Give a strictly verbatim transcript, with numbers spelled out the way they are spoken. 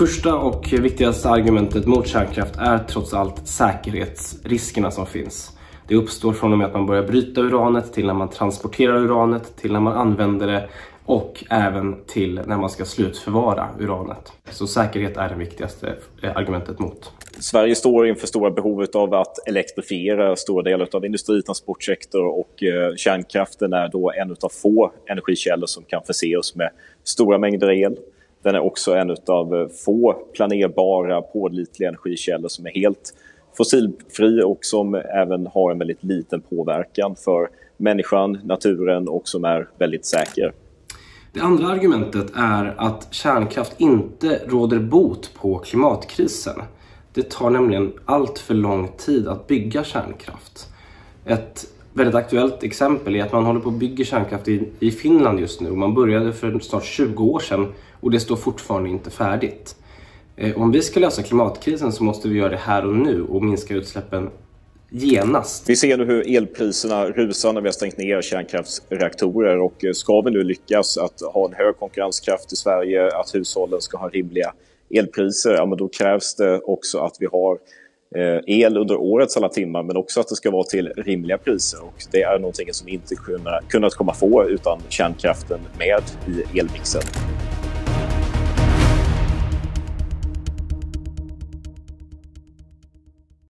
första och viktigaste argumentet mot kärnkraft är trots allt säkerhetsriskerna som finns. Det uppstår från och med att man börjar bryta uranet till när man transporterar uranet, till när man använder det och även till när man ska slutförvara uranet. Så säkerhet är det viktigaste argumentet mot. Sverige står inför stora behovet av att elektrifiera stora delar av industritransportsektor och eh, kärnkraften är då en av få energikällor som kan förse oss med stora mängder el. Den är också en av få planerbara, pålitliga energikällor som är helt fossilfri och som även har en väldigt liten påverkan för människan, naturen och som är väldigt säker. Det andra argumentet är att kärnkraft inte råder bot på klimatkrisen. Det tar nämligen allt för lång tid att bygga kärnkraft. Ett väldigt aktuellt exempel är att man håller på att bygga kärnkraft i, i Finland just nu. Man började för snart tjugo år sedan och det står fortfarande inte färdigt. Eh, om vi ska lösa klimatkrisen så måste vi göra det här och nu och minska utsläppen genast. Vi ser nu hur elpriserna rusar när vi har stängt ner kärnkraftsreaktorer och ska vi nu lyckas att ha en hög konkurrenskraft i Sverige, att hushållen ska ha rimliga elpriser, ja, men då krävs det också att vi har el under årets alla timmar men också att det ska vara till rimliga priser och det är någonting som vi inte kunnat komma få utan kärnkraften med i elmixen.